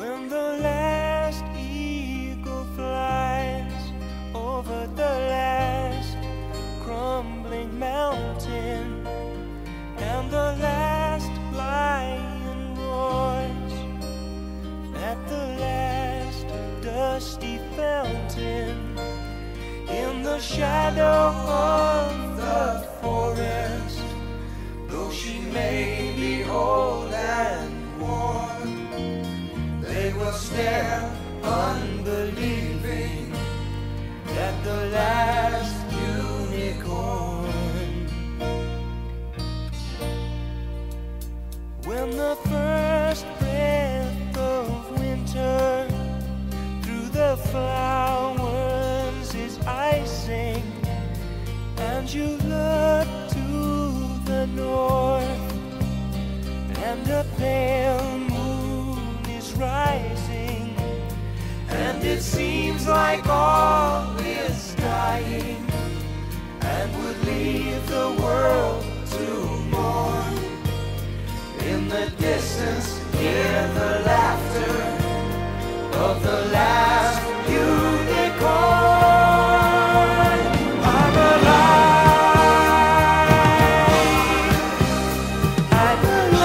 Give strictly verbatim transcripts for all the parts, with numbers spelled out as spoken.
When the last eagle flies over the last crumbling mountain, and the last lion roars at the last dusty fountain, in the shadow of the forest, though she may be old and worn, they will stare unbelieving at the last unicorn. When the first breath of winter through the flowers is icing, and you look to the north, and a pale moon is rising, and it seems like all is dying, and would leave the world to mourn. In the distance, hear the laughter of the last unicorn. I'm alive, I'm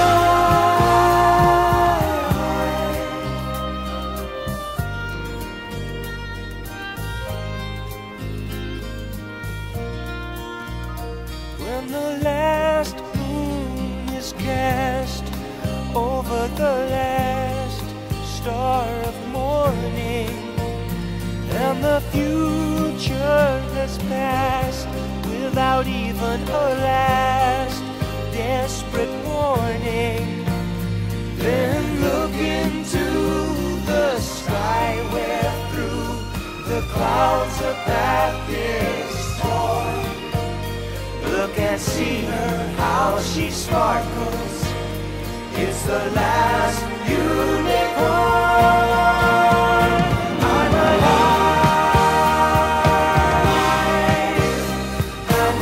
alive. When the last moon is cast over the last star of morning, and the future has passed without even a last desperate warning, then look into the sky where through the clouds a path is torn. Look and see her, how she sparkles. It's the last unicorn. I'm alive, I'm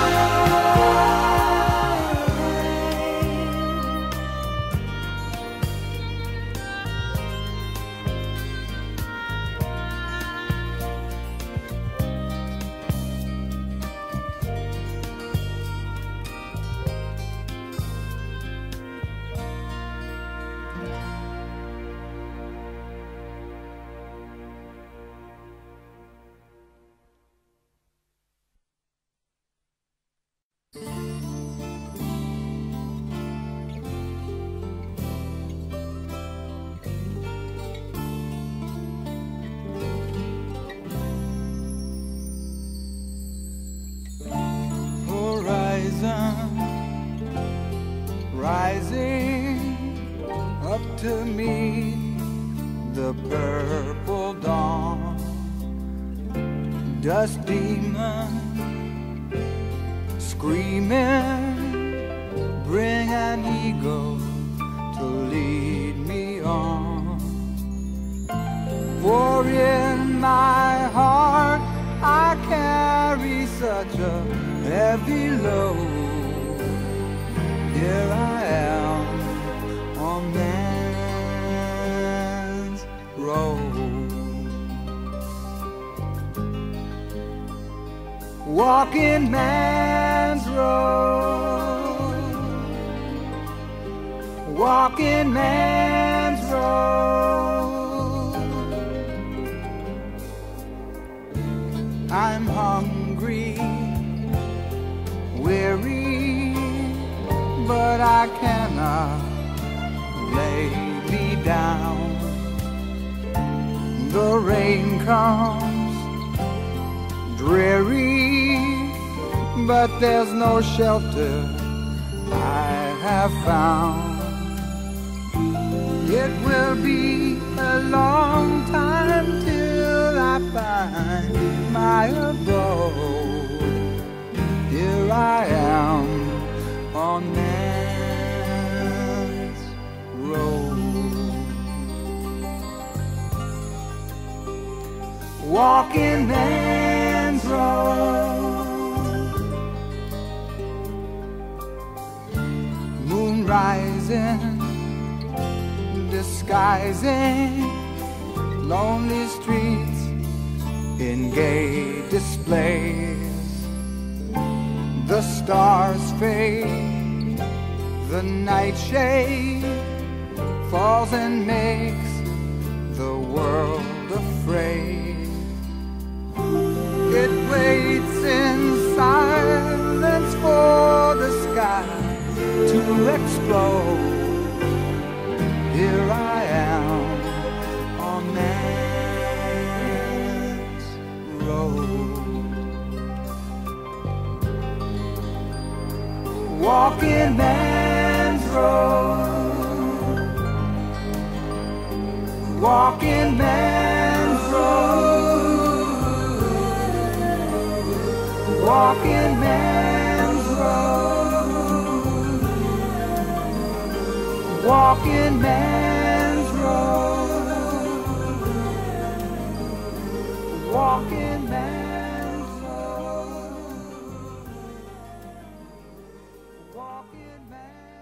rising up to meet the purple dawn. Dust demon screaming, bring an eagle to lead me on. For in my heart I carry such a heavy load. Here I am on man's road, walking man's road, walking man's road. I'm hungry, weary, but I cannot lay me down. The rain comes dreary, but there's no shelter I have found. It will be a long time till I find my abode. Here I am on man's road, walking man's road, moon rising, the sky disguising lonely streets in gay displays. The stars fade, the nightshade falls and makes the world afraid. It waits in silence for the sky to explode. Here I am on man's road, walking man's road, walking man's road, walking man's road, walking man's road, walking man's road, walking man's road.